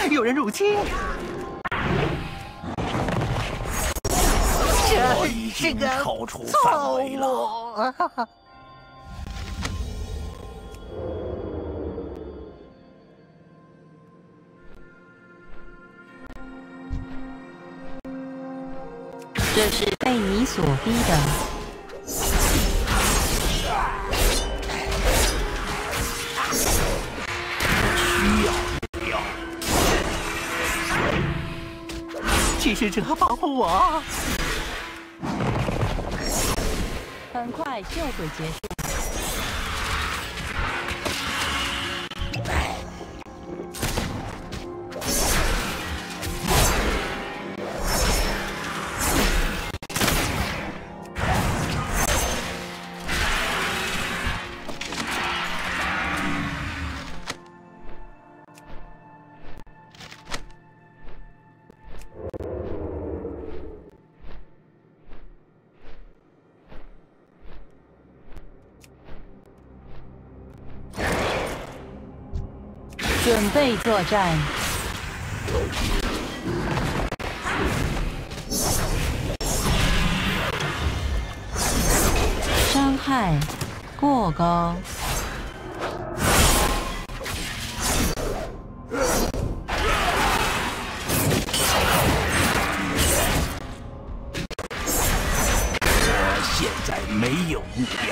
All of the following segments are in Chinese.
有人入侵！ 我已经超出范围了。 这是被你所逼的。 需要目标。 继续者保护我！ 很快就会结束。准备作战。伤害过高。 我现在没有目标。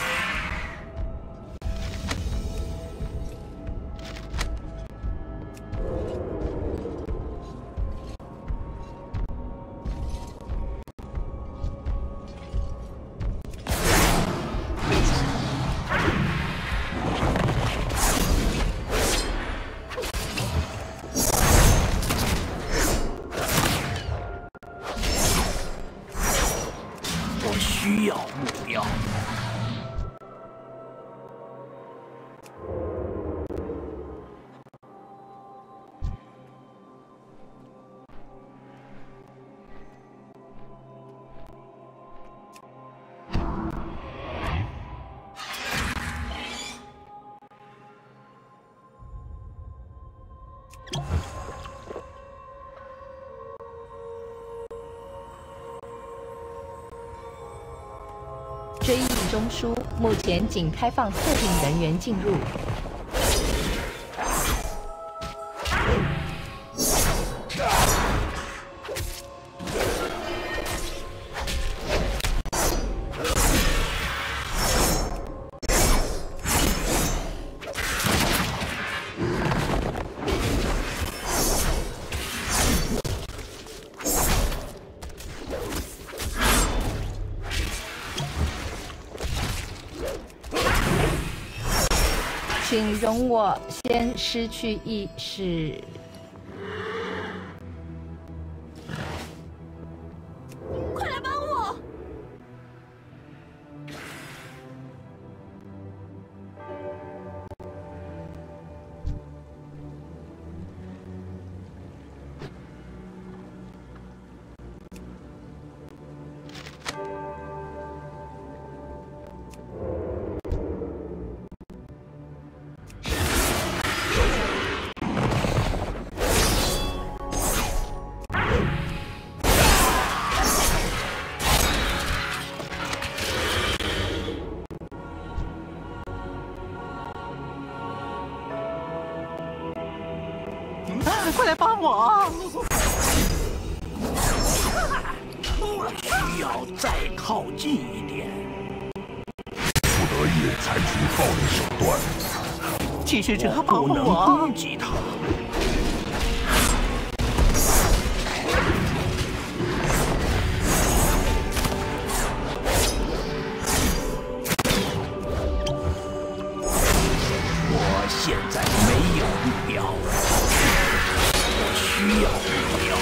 需要目标。 追忆中枢目前仅开放特定人员进入。请容我先失去意识。 快来帮我！ 快来帮我！ 我需要再靠近一点。 不得已采取暴力手段。 继续者保护不能我！ 攻击他。我现在没有目标，我需要目标。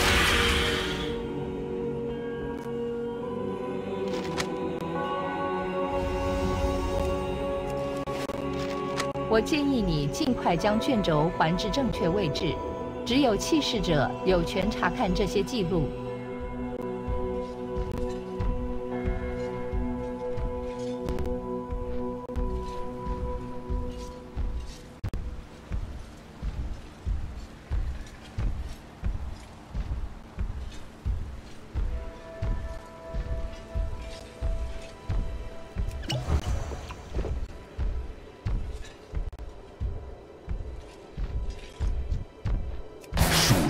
我建议你尽快将卷轴还至正确位置，只有气势者有权查看这些记录。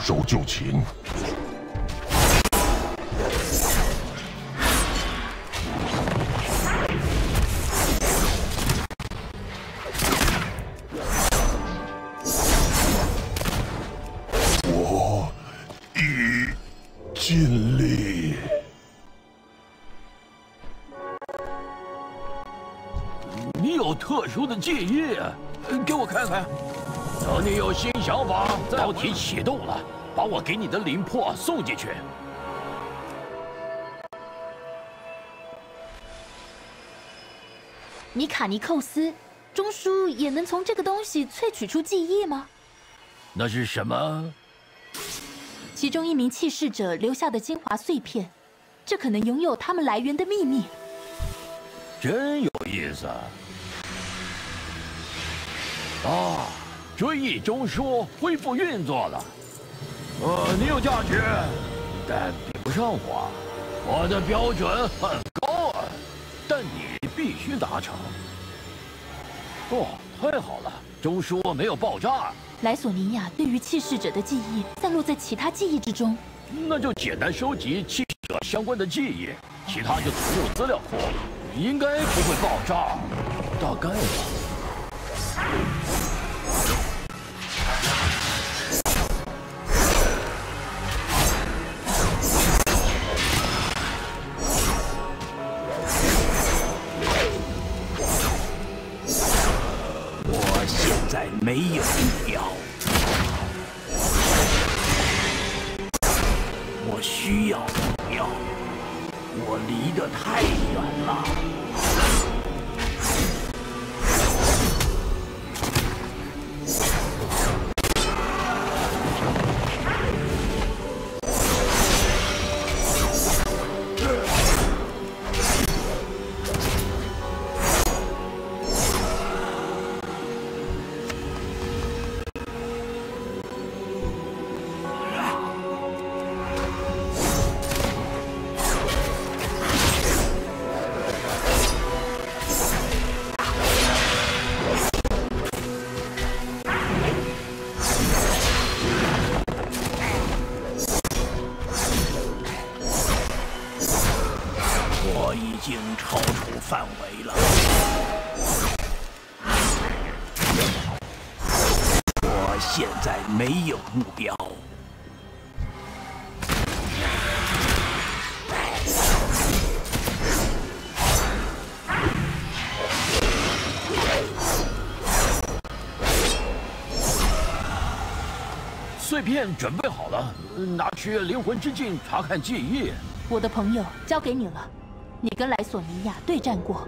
手就擒。我已尽力。 你有特殊的记忆，给我看看。等你有新想法，导体启动了，把我给你的灵魄送进去。 米卡尼寇斯，钟叔也能从这个东西萃取出记忆吗？ 那是什么？ 其中一名弃世者留下的精华碎片，这可能拥有他们来源的秘密。 真有意思啊！追忆中枢恢复运作了。你有价值，但比不上我。我的标准很高啊，但你必须达成。哦，太好了，中枢没有爆炸。 莱索尼亚对于弃世者的记忆散落在其他记忆之中， 那就简单收集弃世者相关的记忆，其他就存入资料库，应该不会爆炸，大概吧。我现在没有目标。我需要目标，我离得太远了。我已经超出范围了。我现在没有目标。碎片准备好了，拿去灵魂之镜查看记忆。 我的朋友交给你了，你跟莱索尼亚对战过。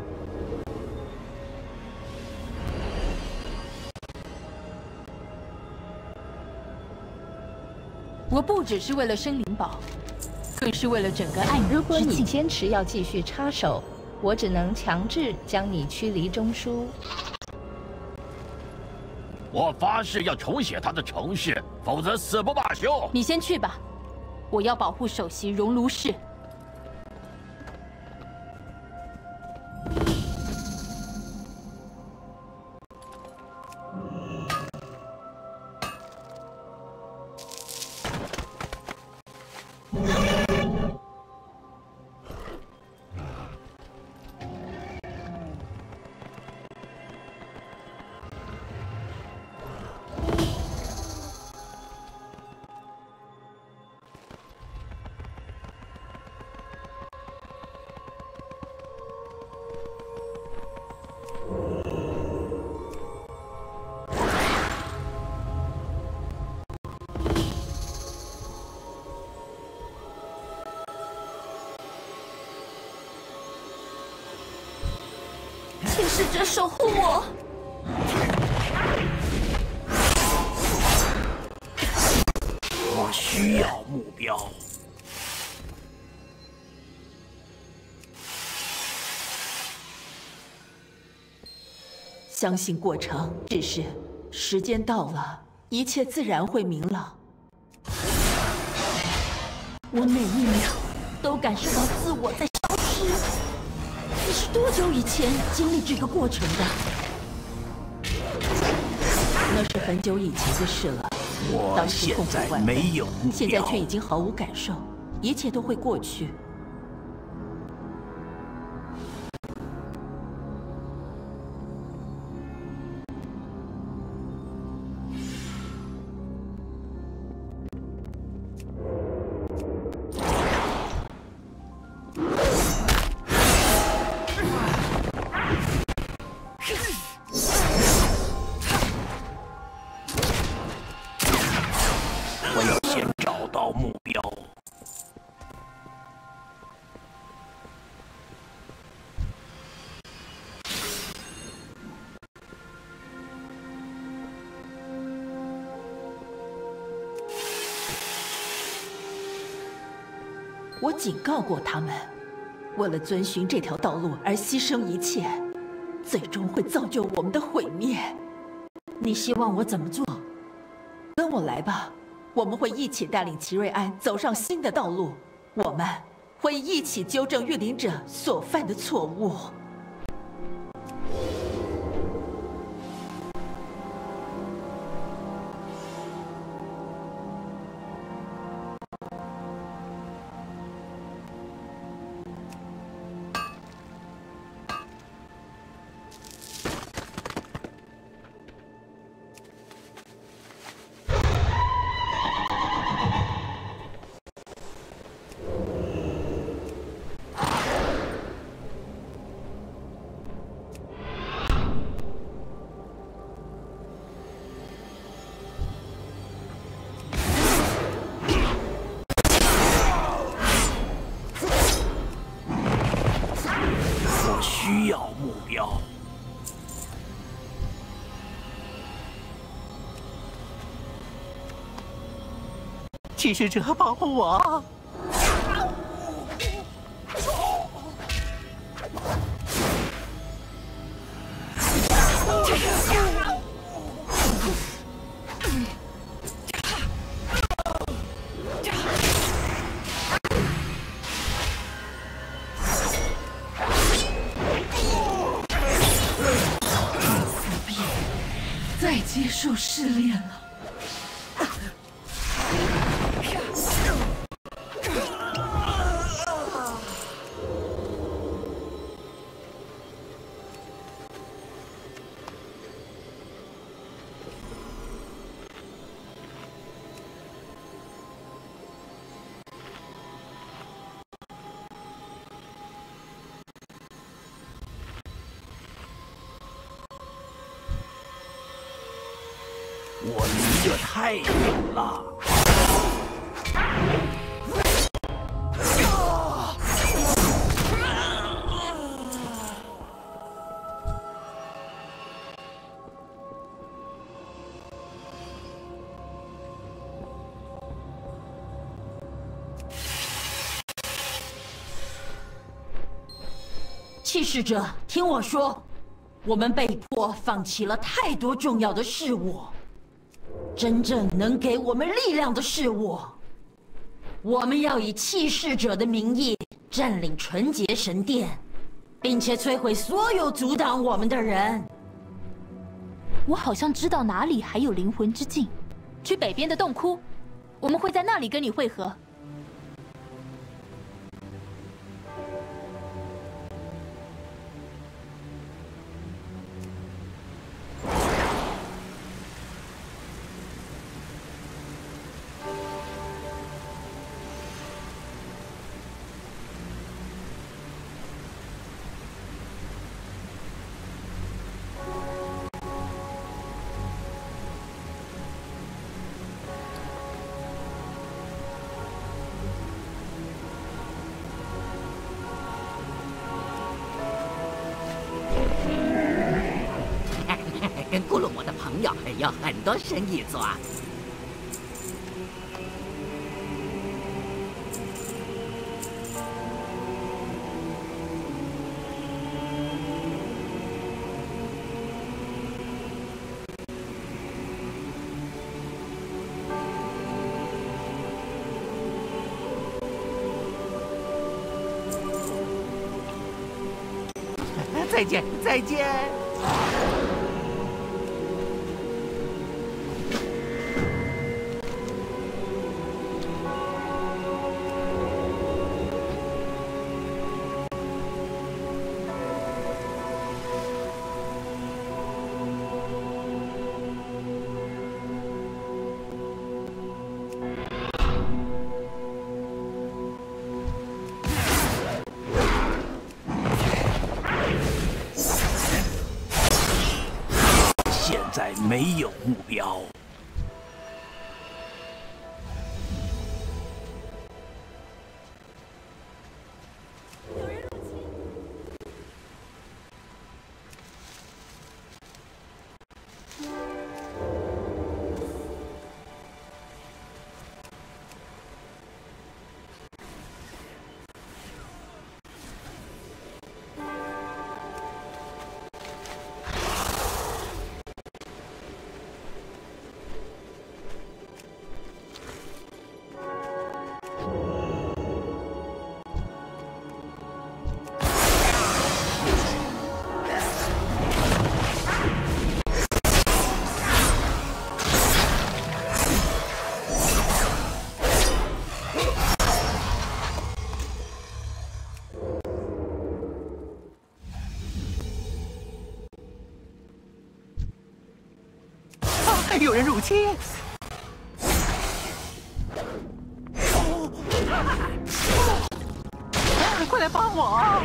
我不只是为了生灵宝，更是为了整个暗影之境。 如果你坚持要继续插手，我只能强制将你驱离中枢。 我发誓要重写他的程序，否则死不罢休。 你先去吧，我要保护首席熔炉室。请试着守护我。 我需要目标。 相信过程，只是时间到了，一切自然会明朗。 我每一秒都感受到自我在消失。你是多久以前经历这个过程的？ 那是很久以前的事了。 当时痛苦万分， 有目标， 现在却已经毫无感受，一切都会过去。我警告过他们，为了遵循这条道路而牺牲一切，最终会造就我们的毁灭。 你希望我怎么做？ 跟我来吧，我们会一起带领祁瑞安走上新的道路，我们会一起纠正御灵者所犯的错误。 需要目标。继续者保护我！ 再接受试炼了。 我离这太远了。 气势者，听我说，我们被迫放弃了太多重要的事物。真正能给我们力量的事物，我们要以气势者的名义占领纯洁神殿，并且摧毁所有阻挡我们的人。 我好像知道哪里还有灵魂之镜，去北边的洞窟，我们会在那里跟你会合。 跟咕噜姆的朋友有很多生意做。 再见，再见。 在没有目标。 有人入侵！快来帮我！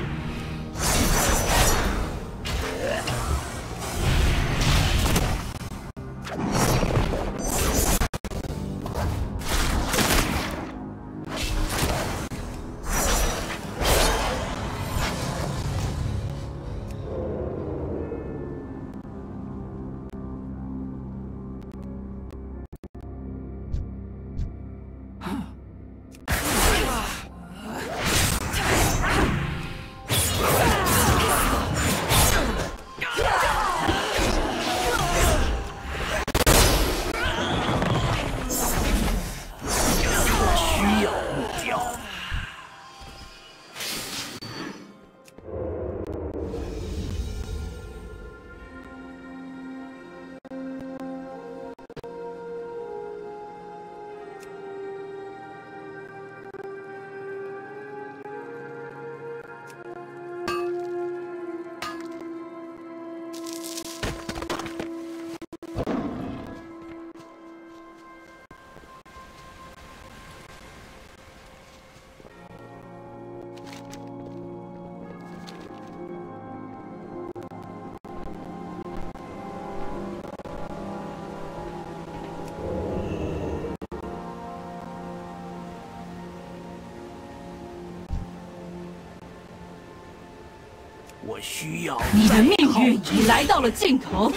我需要你的命运已来到了尽头。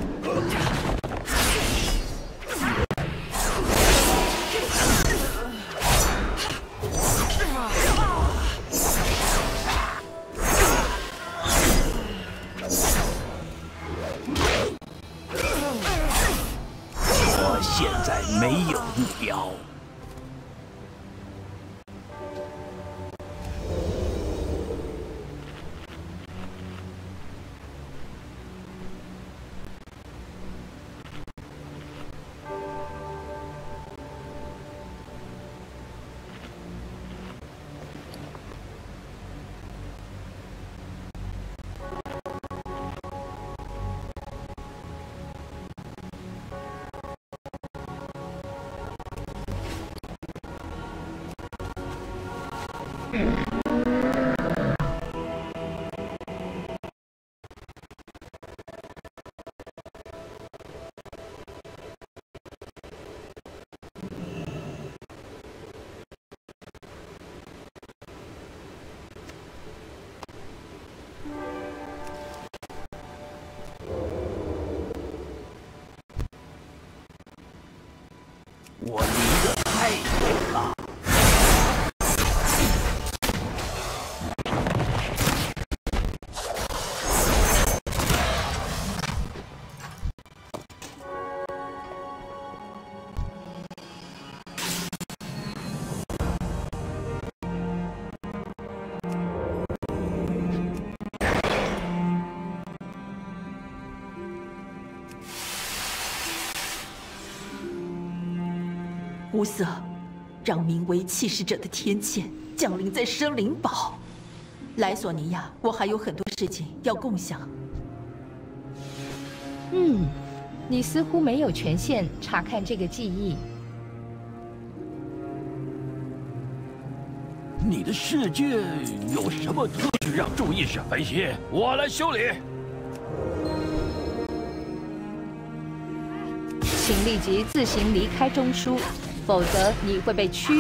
我现在没有目标。我离得太远了。 乌瑟，让名为气使者的天堑降临在生灵堡。莱索尼亚，我还有很多事情要共享。 你似乎没有权限查看这个记忆。 你的世界有什么特质让注意使分析？我来修理。 请立即自行离开中枢，否则你会被驱离。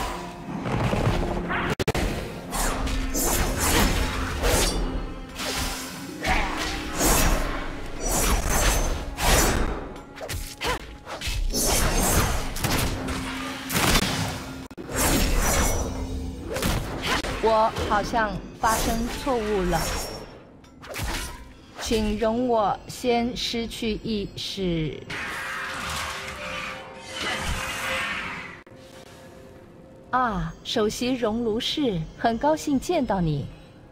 我好像发生错误了，请容我先失去意识。啊，首席熔炉士，很高兴见到你。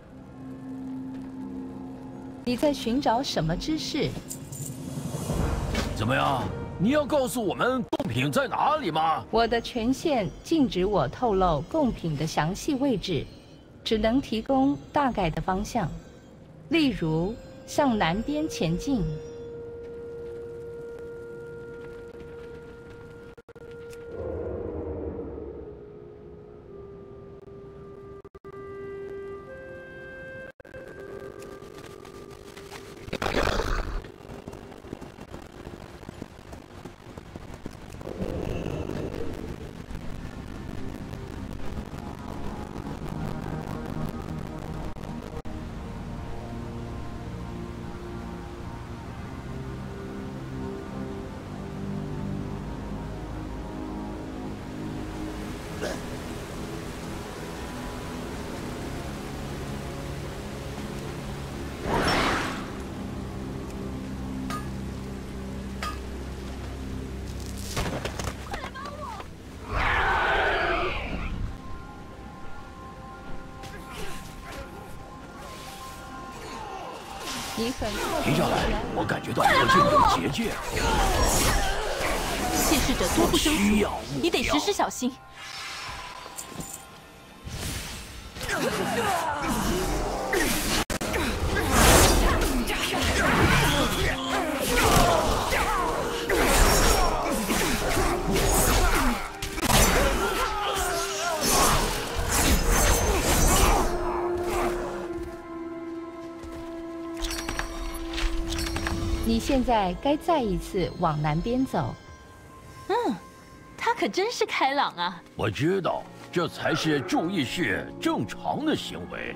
你在寻找什么知识？ 怎么样？你要告诉我们贡品在哪里吗？ 我的权限禁止我透露贡品的详细位置，只能提供大概的方向，例如向南边前进。你很停下来！我感觉到附近有结界。 窃视者多不胜数，你得时时小心。 你现在该再一次往南边走。 他可真是开朗啊！ 我知道，这才是注意事正常的行为。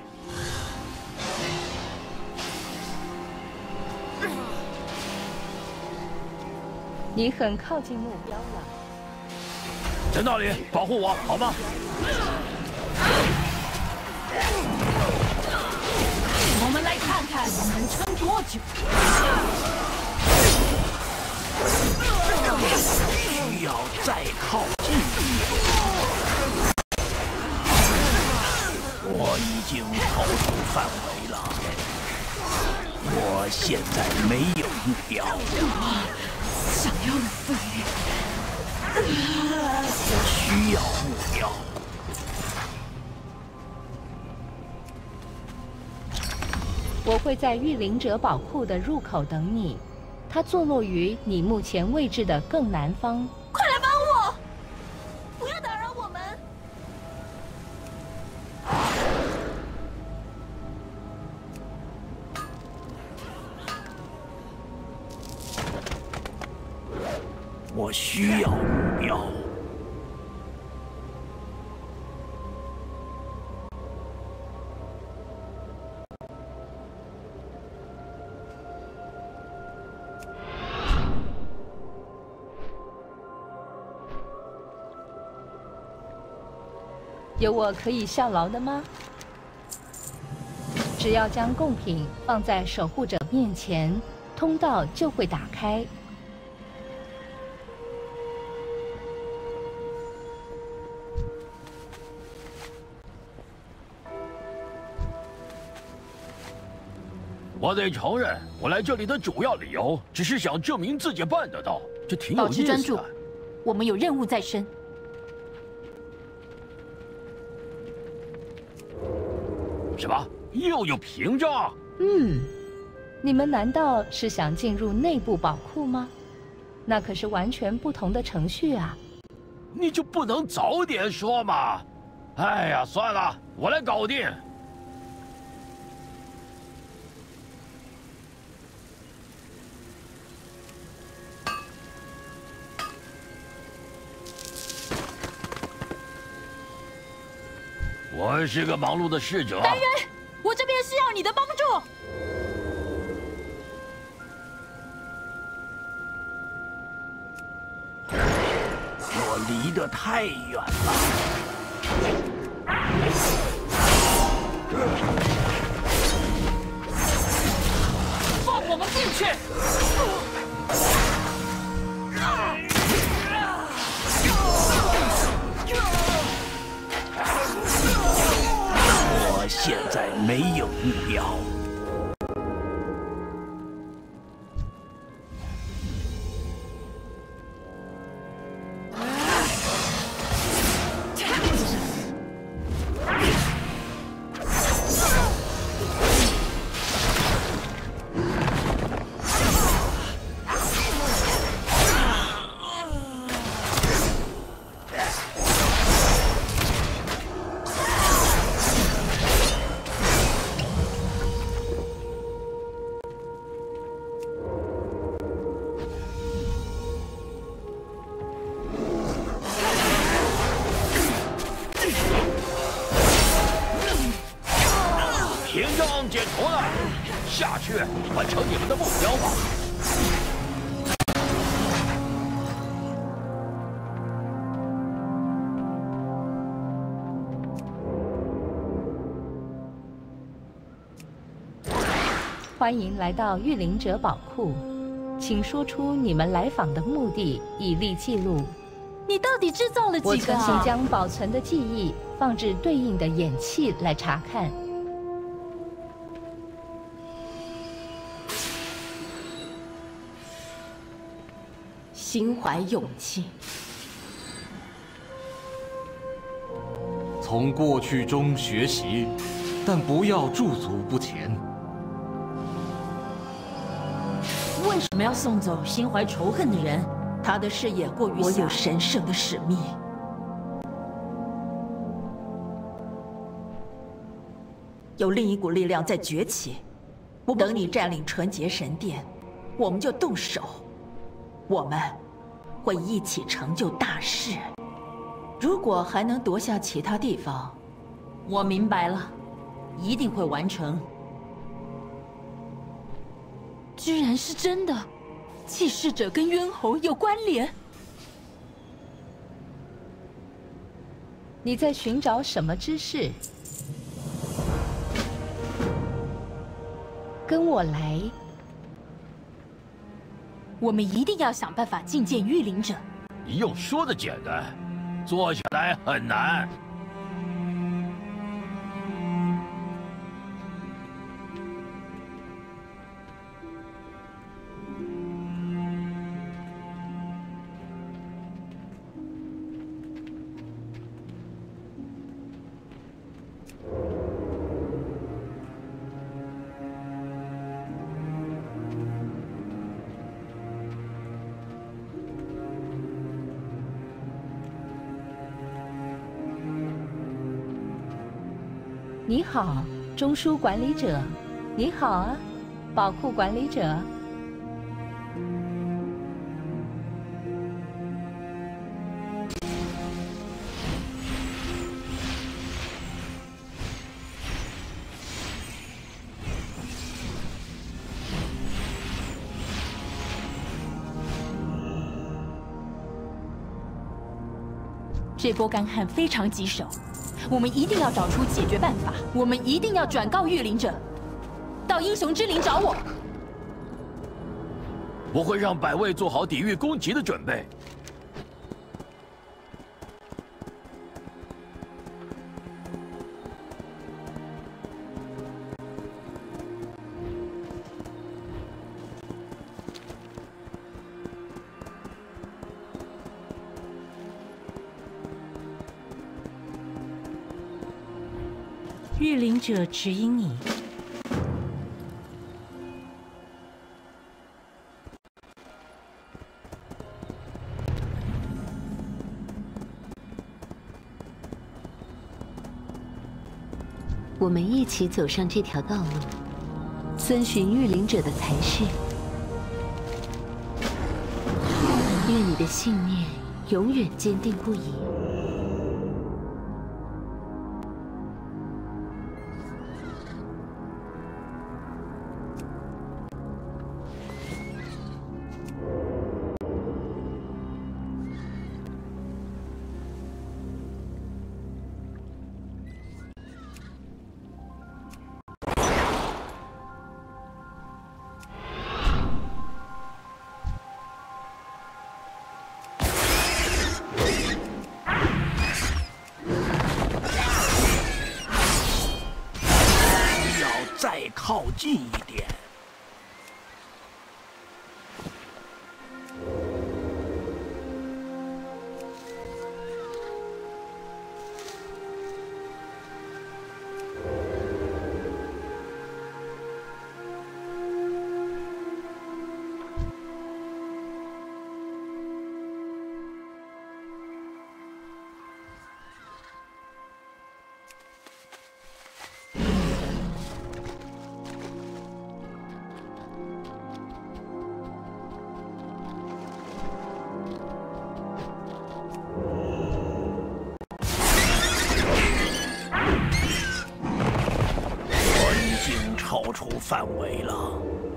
你很靠近目标了。 在那里，保护我好吗？ 我们来看看你能撑多久。 需要再靠近一点。我已经超出范围了，我现在没有目标。 想要飞， 我需要目标。 我会在御灵者宝库的入口等你，它坐落于你目前位置的更南方。 快来帮我！不要打扰我们。 我需要目标。 有我可以效劳的吗？只要将贡品放在守护者面前，通道就会打开。 我得承认，我来这里的主要理由只是想证明自己办得到，这挺有意思的。 保持专注，我们有任务在身。 什么？又有屏障？ 你们难道是想进入内部宝库吗？那可是完全不同的程序啊！ 你就不能早点说吗？哎呀，算了，我来搞定。 我是个忙碌的侍者。 来人，我这边需要你的帮助。 我离得太远了。 放我们进去！ 我现在没有目标。 屏障解除了，下去完成你们的目标吧。 欢迎来到御灵者宝库，请说出你们来访的目的，以利记录。 你到底制造了我几个曾经啊？ 将保存的记忆放置对应的演器来查看。 心怀勇气， 从过去中学习，但不要驻足不前。 为什么要送走心怀仇恨的人？ 他的视野过于我有神圣的使命。有另一股力量在崛起，等你占领纯洁神殿，我们就动手。我们会一起成就大事。如果还能夺下其他地方， 我明白了，一定会完成。 居然是真的，祭祀者跟冤侯有关联。 你在寻找什么知识？跟我来。 我们一定要想办法觐见御灵者。 你用说的简单，做起来很难。 你好，中枢管理者。你好啊，宝库管理者。 这波干旱非常棘手，我们一定要找出解决办法。我们一定要转告御灵者，到英雄之林找我。 我会让百卫做好抵御攻击的准备。 御灵者指引你。 我们一起走上这条道路，遵循御灵者的才是。愿你的信念永远坚定不移。 近一点。超出范围了，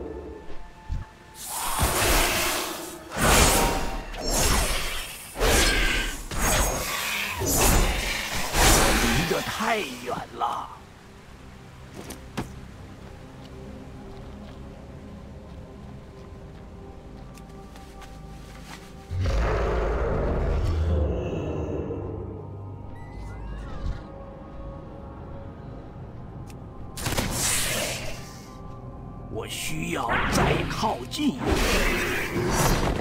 离得太远了。我需要再靠近一点。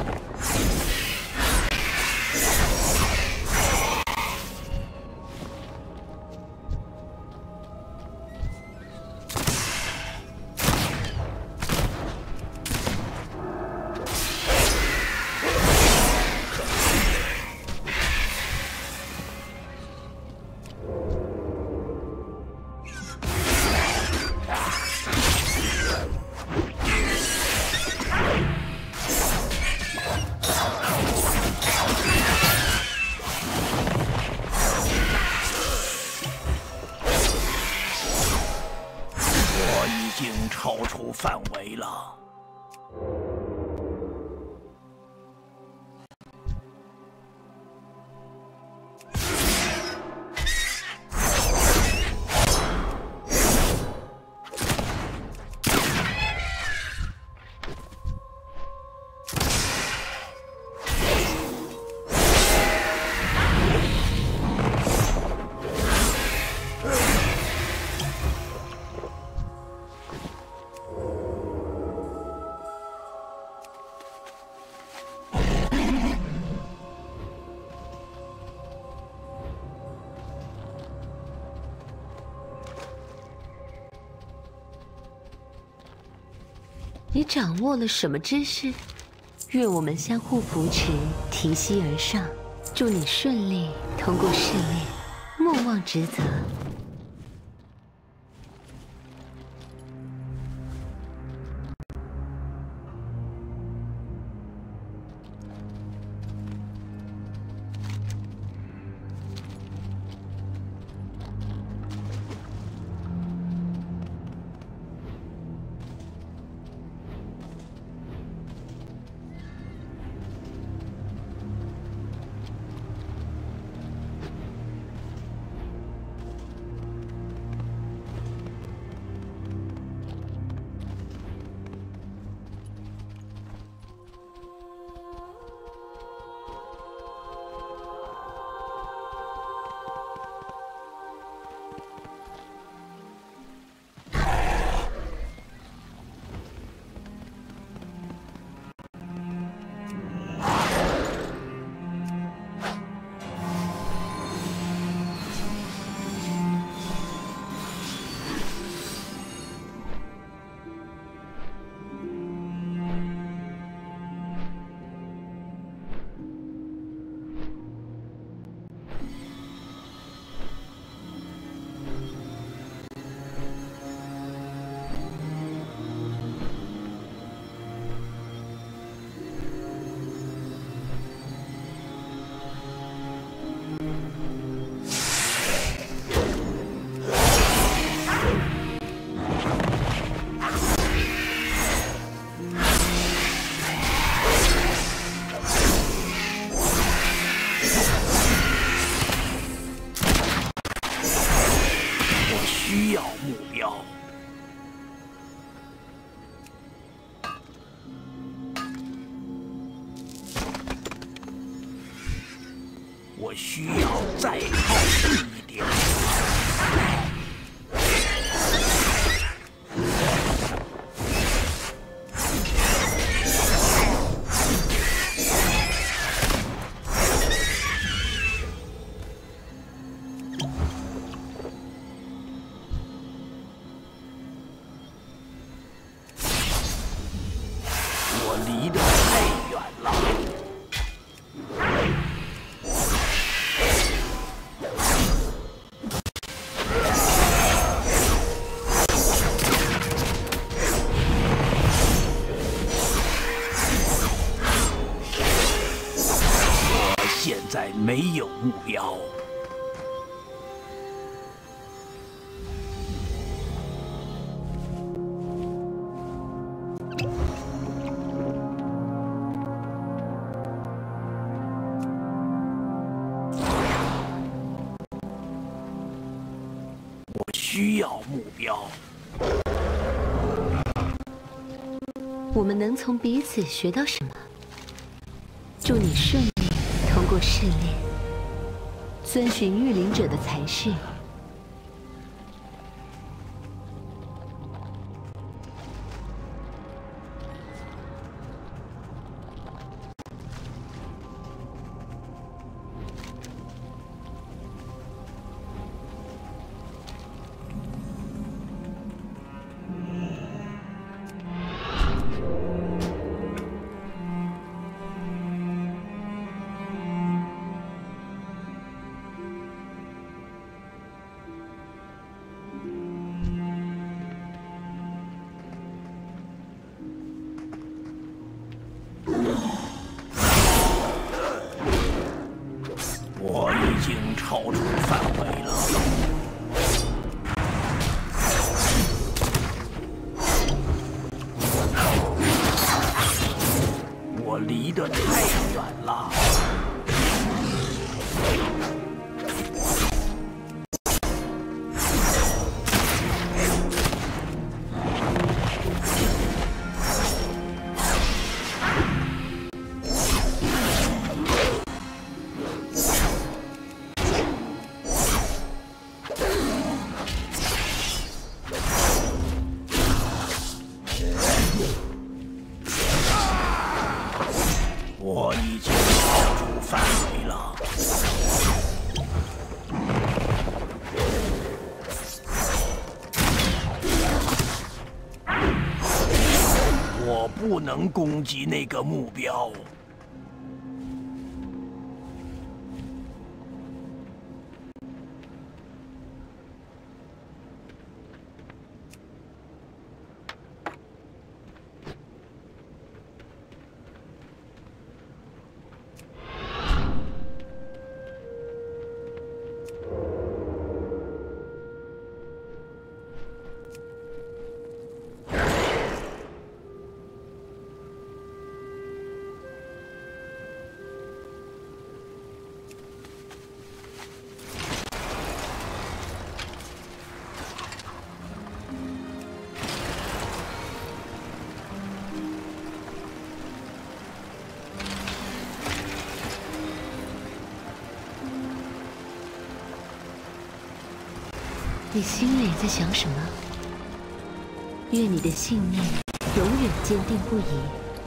超出范围了。 你掌握了什么知识？愿我们相互扶持，提膝而上。祝你顺利通过试炼，莫忘职责。需要目标。我需要再靠近一点。 现在没有目标。我需要目标。 我们能从彼此学到什么？祝你顺利通过试炼，遵循御灵者的才是。 我已经超出范围了。我离得太远了。我已经超出范围了。我不能攻击那个目标。 你心里在想什么？愿你的信念永远坚定不移。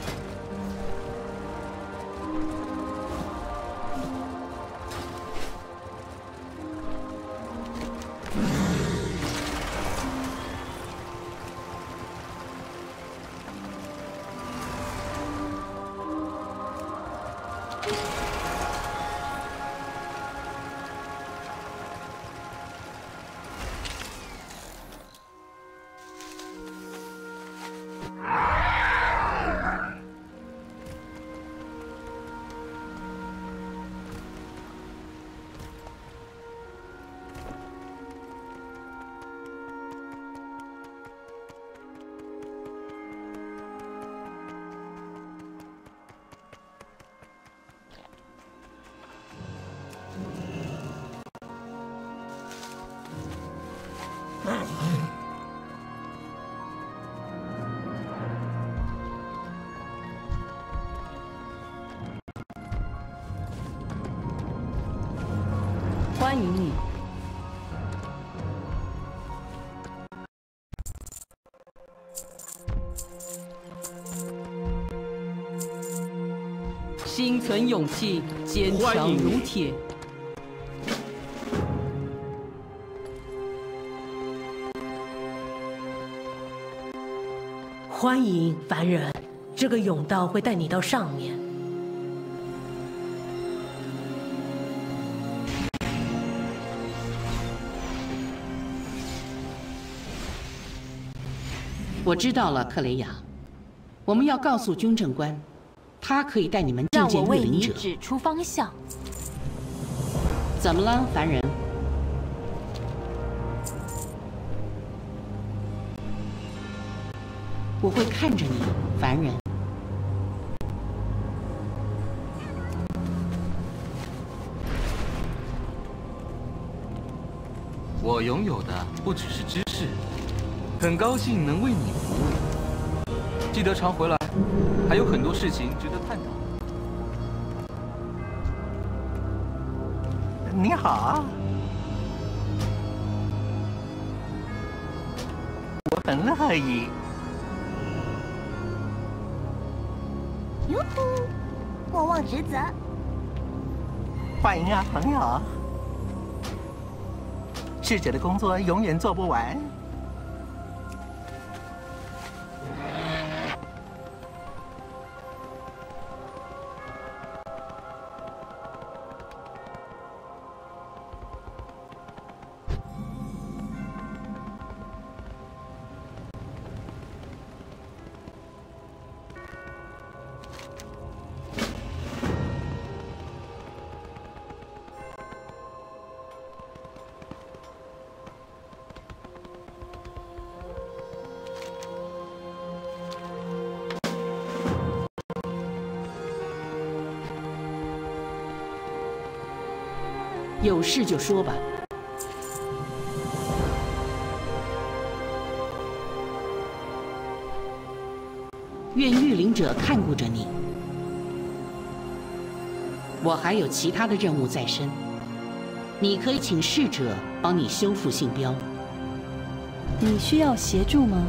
欢迎你。心存勇气，坚强如铁。 欢迎凡人，这个甬道会带你到上面。 我知道了，克雷雅。我们要告诉军政官，他可以带你们觐见让我为御灵者。 你指出方向。 怎么了，凡人？我会看着你，凡人。 我拥有的不只是知识，很高兴能为你服务。记得常回来，还有很多事情值得探讨。 你好，我很乐意。 哟呼，莫忘职责。 欢迎啊，朋友。侍者的工作永远做不完。 有事就说吧。愿御灵者看顾着你。我还有其他的任务在身，你可以请侍者帮你修复信标。 你需要协助吗？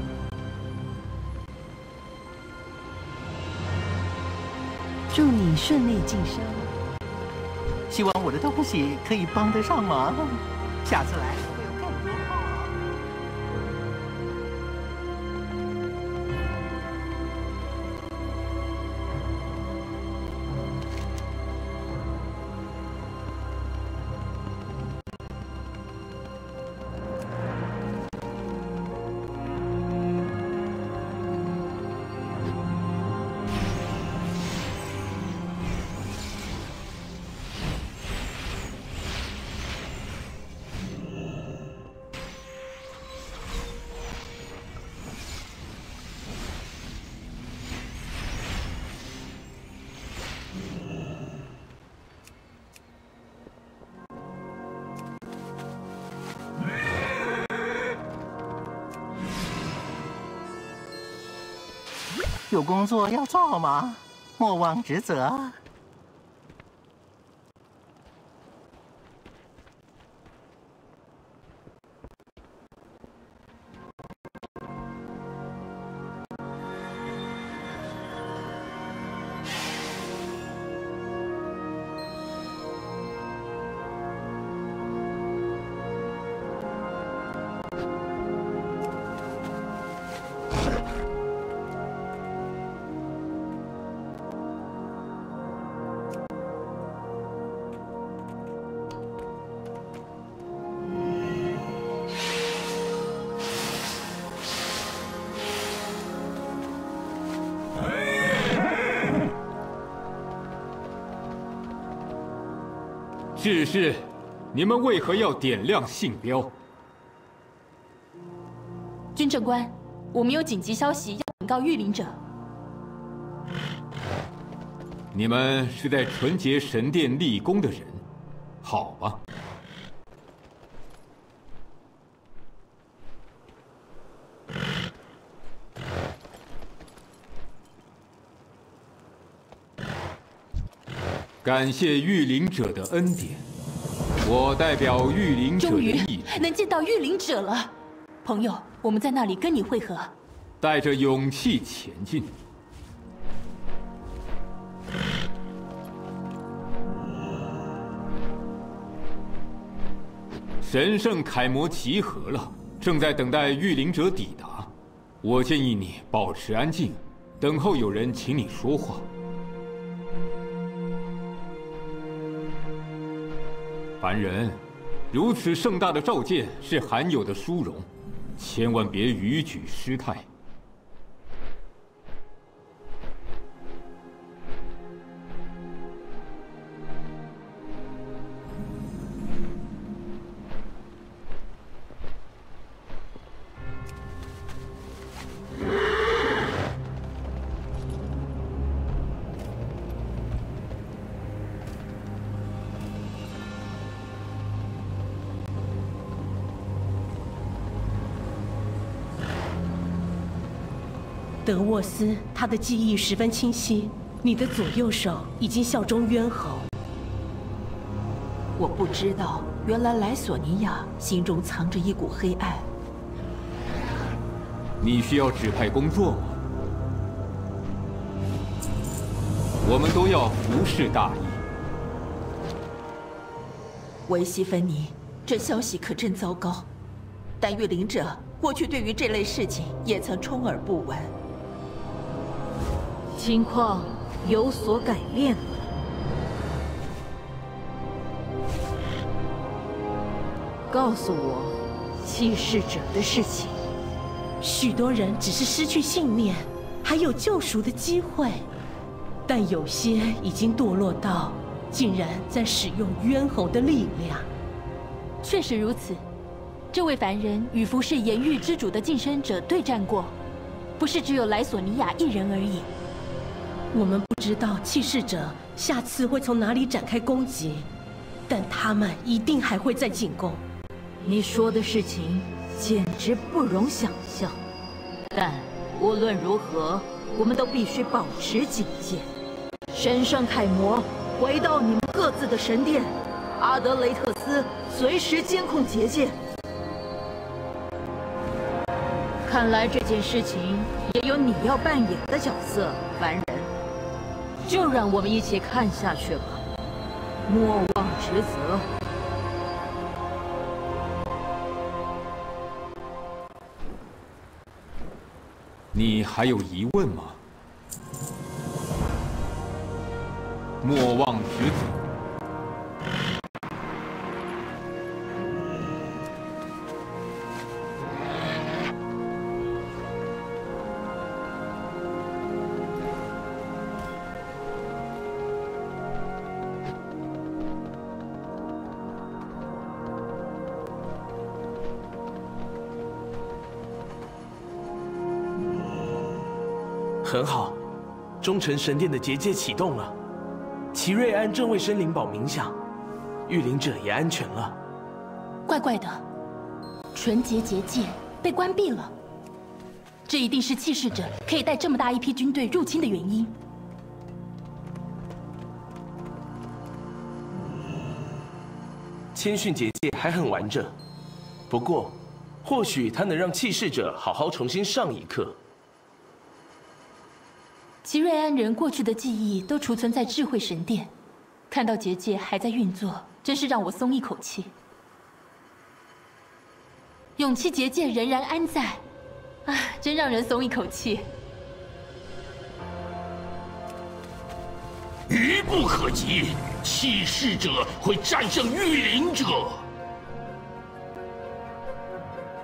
祝你顺利晋升。 希望我的东西可以帮得上忙，下次来会有更多话。有工作要做吗？莫忘职责。 志士，你们为何要点亮信标？ 军政官，我们有紧急消息要禀告御灵者。 你们是在纯洁神殿立功的人，好吧？感谢御灵者的恩典，我代表御灵者的终于意志， 能见到御灵者了，朋友，我们在那里跟你会合。 带着勇气前进。神圣楷模集合了，正在等待御灵者抵达。我建议你保持安静，等候有人请你说话。凡人，如此盛大的召见是罕有的殊荣，千万别逾矩失态。 德沃斯，他的记忆十分清晰。你的左右手已经效忠冤侯。 我不知道，原来莱索尼亚心中藏着一股黑暗。 你需要指派工作吗？我们都要服侍大义。 维西芬尼，这消息可真糟糕。但御灵者过去对于这类事情也曾充耳不闻。 情况有所改变。告诉我，弃世者的事情。 许多人只是失去信念，还有救赎的机会，但有些已经堕落到竟然在使用冤侯的力量。 确实如此。这位凡人与服侍盐狱之主的晋升者对战过，不是只有莱索尼亚一人而已。 我们不知道弃世者下次会从哪里展开攻击，但他们一定还会再进攻。 你说的事情简直不容想象，但无论如何，我们都必须保持警戒。神圣楷模，回到你们各自的神殿，阿德雷特斯随时监控结界。看来这件事情也有你要扮演的角色，凡人。就让我们一起看下去吧，莫忘职责。 你还有疑问吗？莫忘职责。 很好，忠诚神殿的结界启动了，齐瑞安正为生灵堡冥想，御灵者也安全了。 怪怪的，纯洁结界被关闭了，这一定是弃世者可以带这么大一批军队入侵的原因。 谦逊结界还很完整，不过，或许它能让弃世者好好重新上一课。 齐瑞安人过去的记忆都储存在智慧神殿，看到结界还在运作，真是让我松一口气。勇气结界仍然安在，啊，真让人松一口气。 愚不可及，弃世者会战胜御灵者。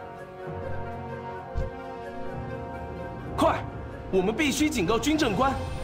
快！我们必须警告军政官，